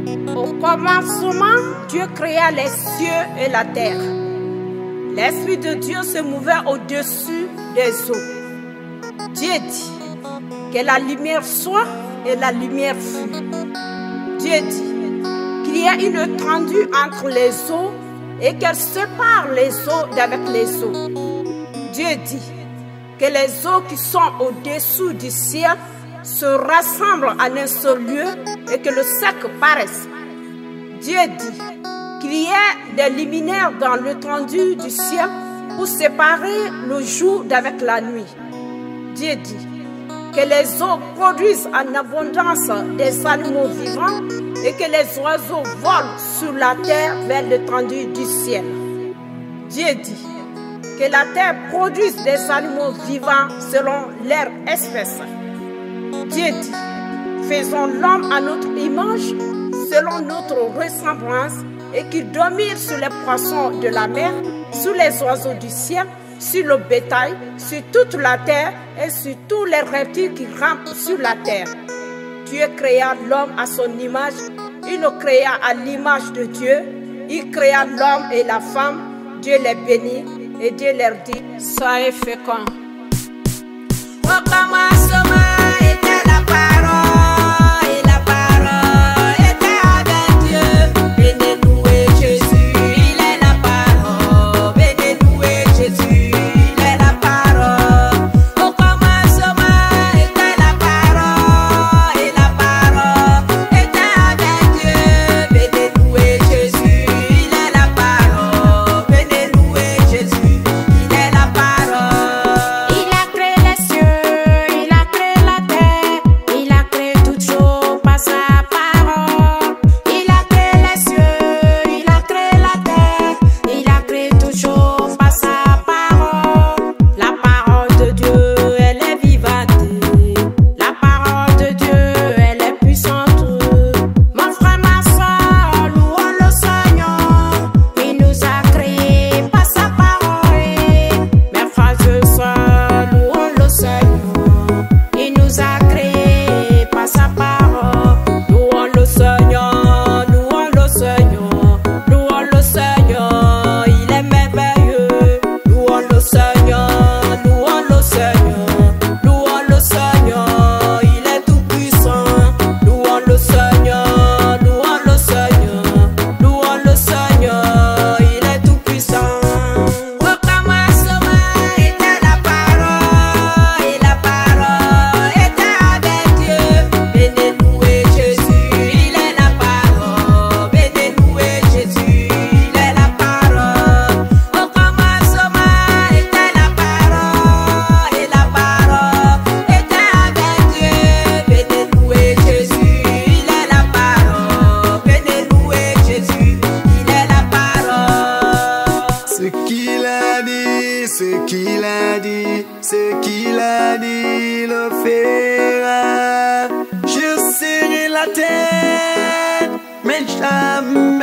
Au commencement, Dieu créa les cieux et la terre. L'Esprit de Dieu se mouvait au-dessus des eaux. Dieu dit que la lumière soit et la lumière fut. Dieu dit qu'il y a une étendue entre les eaux et qu'elle sépare les eaux d'avec les eaux. Dieu dit que les eaux qui sont au-dessous du ciel se rassemblent en un seul lieu et que le sec paraisse. Dieu dit qu'il y a des luminaires dans l'étendue du ciel pour séparer le jour d'avec la nuit. Dieu dit que les eaux produisent en abondance des animaux vivants et que les oiseaux volent sur la terre vers l'étendue du ciel. Dieu dit que la terre produise des animaux vivants selon leur espèce. Dieu dit, faisons l'homme à notre image, selon notre ressemblance, et qu'il domine sur les poissons de la mer, sur les oiseaux du ciel, sur le bétail, sur toute la terre et sur tous les reptiles qui rampent sur la terre. Dieu créa l'homme à son image, il le créa à l'image de Dieu, il créa l'homme et la femme, Dieu les bénit et Dieu leur dit, soyez féconds. Au commencement était la parole, et la parole était avec Dieu. Bénis-nous et Jésus, il est la parole. Bénis-nous et Jésus, il est la parole. Au commencement était la parole, et la parole était avec Dieu. Bénis-nous et Jésus, il est la parole. Bénis-nous et Jésus, il est la parole. Il a créé les cieux, il a créé la terre, il a créé toutes choses par sa parole. Il a créé les cieux, il a créé la terre, il a créé toutes choses par sa parole. La parole de Dieu, elle est vivante. La parole de Dieu, elle est puissante. Mon frère, ma soeur, louons le Seigneur. Il nous a créés par sa parole. Mes frères et sœurs, louons le Seigneur. Il nous a créés par sa parole. Louons le Seigneur, louons le Seigneur, louons le Seigneur, il est merveilleux. Louons le Seigneur, louons le Seigneur, louons le Seigneur, il est tout puissant. Louons le Seigneur, louons le Seigneur, louons le Seigneur, il est tout puissant. Au commencement était la parole, et la parole était avec Dieu. Bénis-nous et Jésus, il est la parole. Bénis-nous et Jésus, il est la parole. Au commencement était la parole, et la parole était avec Dieu. Bénis-nous et Jésus, il est la parole. Bénis-nous et Jésus, il est la parole. Ce qu'il a dit, ce qu'il a dit, ce qu'il a dit, le fera. Je serai la tête, mais jamais